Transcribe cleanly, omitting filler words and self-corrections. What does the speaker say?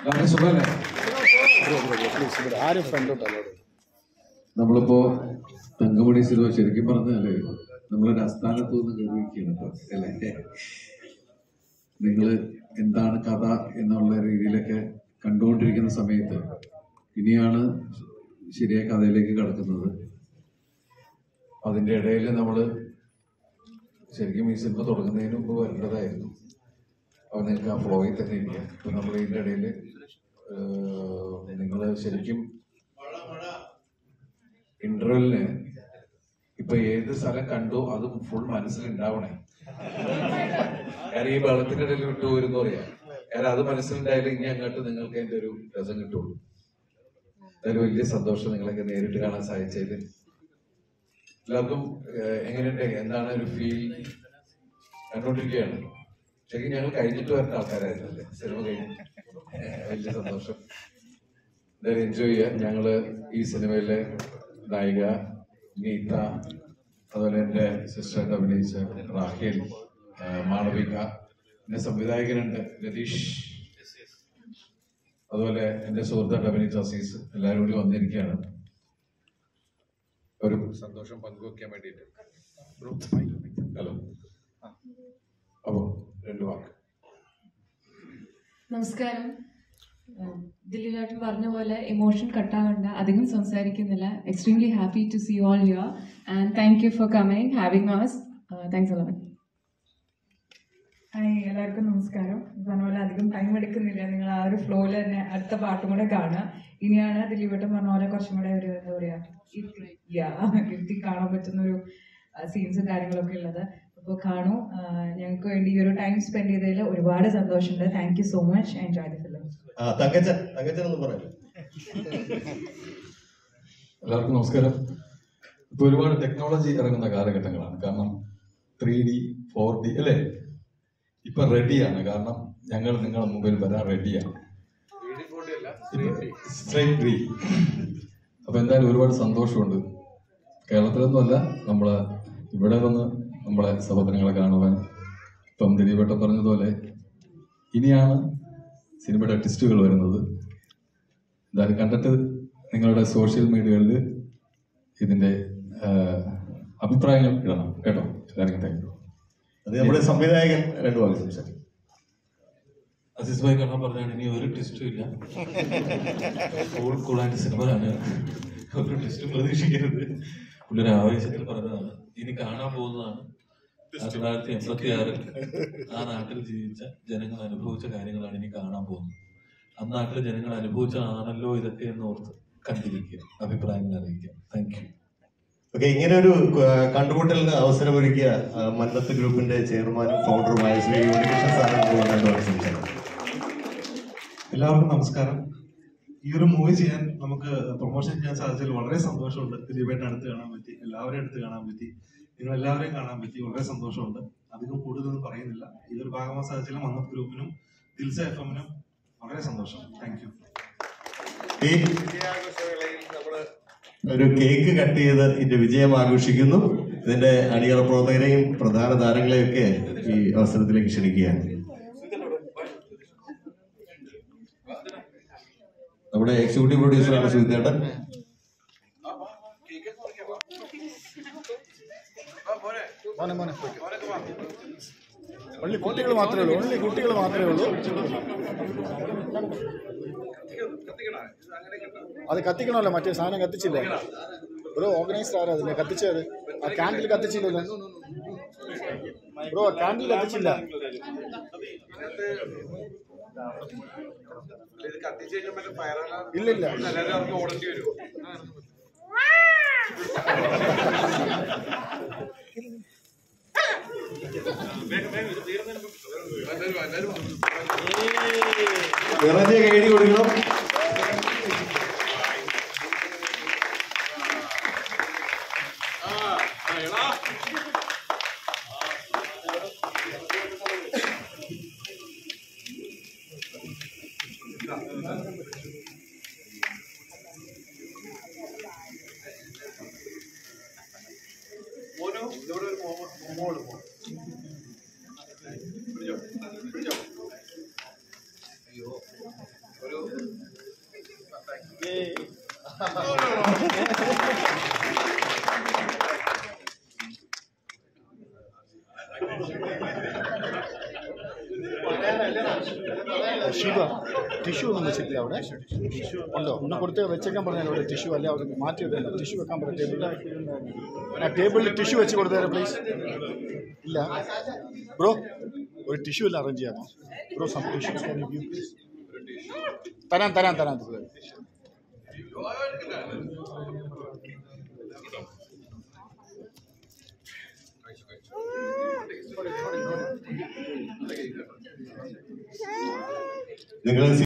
നമ്മളിപ്പോ തങ്കമണി സിനിമ ശരിക്കും പറഞ്ഞാല് നമ്മളൊരു അസ്ഥാനത്ത് നിന്ന് കേൾവിക്കുകയാണ് അല്ലേ? നിങ്ങള് എന്താണ് കഥ എന്നുള്ള രീതിയിലൊക്കെ കണ്ടുകൊണ്ടിരിക്കുന്ന സമയത്ത് ഇനിയാണ് ശരിയായ കഥയിലേക്ക് കടക്കുന്നത്. അതിൻ്റെ ഇടയിൽ നമ്മൾ ശരിക്കും ഈ സിനിമ തുടങ്ങുന്നതിന് മുമ്പ് വരേണ്ടതായിരുന്നു. അപ്പോൾ നിങ്ങൾക്ക് ആ ഫ്ലോയിൽ തന്നെ ഇരിക്കാം. ഇപ്പം നമ്മൾ ഇതിൻ്റെ ഇടയിൽ നിങ്ങൾ ശരിക്കും ഇന്റർവെല്ലിന് ഇപ്പൊ ഏത് സ്ഥലം കണ്ടോ അത് ഫുൾ മനസ്സിലുണ്ടാവണേ. കാരണം ഈ വെള്ളത്തിന്റെ ഇടയിൽ വിട്ടുപോരുന്ന് പറയാം. കാരണം അത് മനസ്സിലുണ്ടായാലും ഇനി അങ്ങോട്ട് നിങ്ങൾക്ക് അതിന്റെ ഒരു രസം കിട്ടുള്ളൂ. അതൊരു വലിയ സന്തോഷം നിങ്ങളൊക്കെ നേരിട്ട് കാണാൻ സാധിച്ചതിൽ. എല്ലാവർക്കും എങ്ങനെയുണ്ട്, എന്താണ് ഒരു ഫീൽ? കണ്ടോണ്ടിരിക്കുകയാണ്. ശരിക്കും ഞങ്ങൾ കഴിഞ്ഞിട്ട് വരുന്ന ആൾക്കാരായിരുന്നല്ലേ സിനിമ കഴിഞ്ഞ്. വലിയ സന്തോഷം. എന്തായാലും എൻജോയ് ചെയ്യാം. ഞങ്ങള് ഈ സിനിമയിലെ നായിക നീത, അതുപോലെ എൻ്റെ സിസ്റ്ററായിട്ട് അഭിനയിച്ച റാഹേൽ, മാളവിക, എൻ്റെ സംവിധായകനുണ്ട് രതീഷ്, അതുപോലെ എൻ്റെ സുഹൃത്തായിട്ട് അഭിനയിച്ച അസീസ്, എല്ലാവരും കൂടി വന്നിരിക്കുകയാണ് ഒരു സന്തോഷം പങ്കുവെക്കാൻ വേണ്ടിയിട്ട്. ഹലോ, അപ്പോ രണ്ടു വാക്ക്. നമസ്കാരം. ദിലീപേട്ടൻ പറഞ്ഞ പോലെ ഇമോഷൻ കട്ടാവണ്ട, അധികം സംസാരിക്കുന്നില്ല. Extremely happy to see all here and thank you for coming, having us. Thanks a lot. Hi, എല്ലാവർക്കും നമസ്കാരം. പറഞ്ഞ പോലെ അധികം ടൈം എടുക്കുന്നില്ല. നിങ്ങൾ ആ ഒരു ഫ്ലോയിൽ തന്നെ അടുത്ത പാട്ടും കൂടെ കാണുക. ഇനിയാണ് ദിലീപേട്ടൻ പറഞ്ഞ പോലെ കുറച്ചും കൂടെ ഒരു എന്താ പറയാ ഇരുത്തി കാണാൻ പറ്റുന്ന ഒരു സീൻസും കാര്യങ്ങളൊക്കെ ഉള്ളത്. അപ്പോൾ കാണൂ. ഞങ്ങൾക്ക് വേണ്ടി ഈ ഒരു ടൈം സ്പെൻഡ് ചെയ്തതിൽ ഒരുപാട് സന്തോഷമുണ്ട്. Thank you so much. Enjoy the film. എല്ലാവർക്കും നമസ്കാരം. ഇപ്പൊ ഒരുപാട് ടെക്നോളജി ഇറങ്ങുന്ന കാലഘട്ടങ്ങളാണ്. കാരണം 3D 4D അല്ലേ ഇപ്പൊ റെഡിയാണ്. കാരണം ഞങ്ങൾ നിങ്ങളുടെ മുമ്പിൽ വരാൻ റെഡിയാണ്. സ്ട്രൈറ്റ് 3. അപ്പൊ എന്തായാലും ഒരുപാട് സന്തോഷമുണ്ട്. കേരളത്തിലൊന്നുമല്ല, നമ്മളെ ഇവിടെ വന്ന് നമ്മളെ സഹോദരങ്ങളെ കാണുവാൻ. ഇപ്പം ദിലീപേട്ടൻ പറഞ്ഞതുപോലെ ഇനിയാണ് സിനിമയുടെ ട്വിസ്റ്റുകൾ വരുന്നത്. എന്തായാലും കണ്ടിട്ട് നിങ്ങളുടെ സോഷ്യൽ മീഡിയകളിൽ ഇതിന്റെ അഭിപ്രായങ്ങൾ ഇടണം കേട്ടോ. എല്ലാവർക്കും താങ്ക് യു. അത് നമ്മുടെ സംവിധായകൻ രണ്ടു വാക്ക് സംസാരിക്കും. അസീസ് ഭായി കാണാൻ പറഞ്ഞാണ് ഇനി ഒരു ട്വിസ്റ്റും ഇല്ല. കൂളായിട്ട് സിനിമ കാണുക, ഒരു ട്വിസ്റ്റും പ്രതീക്ഷിക്കരുത്. പുള്ളിയൊരു ആവേശത്തിൽ പറഞ്ഞതാണ്. ഇനി കാണാൻ പോകുന്നതാണ് 1986 ആ നാട്ടിൽ ജീവിച്ച ജനങ്ങൾ അനുഭവിച്ച കാര്യങ്ങളാണ് ഇനി കാണാൻ പോകുന്നത്. ആ നാട്ടിലെ ജനങ്ങൾ അനുഭവിച്ചതാണല്ലോ ഇതൊക്കെ എന്ന് ഓർത്ത് കണ്ടിരിക്കുക, അഭിപ്രായങ്ങൾ അറിയിക്കുക. Thank you. ഓക്കെ, ഇങ്ങനെ ഒരു കണ്ടുമുട്ടലിന് അവസരമൊരുക്കിയ മന്നത്ത് ഗ്രൂപ്പിന്റെ ചെയർമാനും ഫൗണ്ടറുമായ ശ്രീ ഉണ്ണികൃഷ്ണൻ സാറിന് എല്ലാവർക്കും നമസ്കാരം. ഈ ഒരു മൂവി ചെയ്യാൻ നമുക്ക് പ്രൊമോഷൻ ചെയ്യാൻ സാധിച്ചതിൽ വളരെ സന്തോഷമുണ്ട്. ദിലീപേട്ടൻ അടുത്ത് കാണാൻ പറ്റി, എല്ലാവരെയും അടുത്ത് കാണാൻ പറ്റി, നിങ്ങൾ എല്ലാവരെയും കാണാൻ പറ്റി. വളരെ സന്തോഷമുണ്ട്. അധികം കൂടുതലൊന്നും പറയുന്നില്ല. ഇതൊരു ഭാഗമാകാൻ സാധിച്ചാലും മന്നത്ത് ഗ്രൂപ്പിനും ദിൽസ FM-നും വളരെ സന്തോഷം. Thank you. ഈ വിജയാഘോഷവേളയിൽ നമ്മള് ഒരു കേക്ക് കട്ട് ചെയ്ത് ഇതിന്റെ വിജയം ആഘോഷിക്കുന്നു. ഇതിന്റെ അണിയറ പ്രവർത്തകരെയും പ്രധാന താരങ്ങളെയും ഒക്കെ ഈ അവസരത്തിലേക്ക് ക്ഷണിക്കുകയാണ്. നമ്മുടെ എക്സിക്യൂട്ടീവ് പ്രൊഡ്യൂസറാണ് സുജിത്തേട്ടൻ. കുട്ടികൾ മാത്രമേ ഉള്ളൂ. അത് കത്തിക്കണമല്ലോ, മറ്റേ സാധനം കത്തിച്ചില്ല. ബ്രോ ഓർഗനൈസ്ഡ് ആരാ അതിന്റെ കത്തിച്ചത്? ആ ക്യാൻഡിൽ കത്തിച്ചില്ലല്ലോ ബ്രോ, ക്യാൻഡിൽ കത്തിച്ചില്ല. ഇല്ലില്ല. ഓടേണ്ടി വരും. നിറഞ്ഞ കൈയടി കൊടുക്കണം. ഒരു ഷീബ ടിഷ്യൂ ഒന്നും വെച്ചിട്ടില്ല അവിടെ ഉണ്ടോ ഒന്ന് കൊടുത്ത് വെച്ചേക്കാൻ പറഞ്ഞാൽ അവിടെ ടിഷ്യൂ അല്ല അവർക്ക് മാറ്റി വെക്കണ്ട ടിഷ്യൂ വെക്കാൻ പറയാം ടേബിളിൽ ആ ടേബിളിൽ ടിഷ്യൂ വെച്ച് കൊടുത്തേരാ പ്ലീസ് ഇല്ല ബ്രോ ഒരു ടിഷ്യൂ എല്ലാം അറേഞ്ച് ചെയ്യാമോ ബ്രോ സം ടിഷ്യൂ പ്ലീസ് തരാം നിങ്ങൾ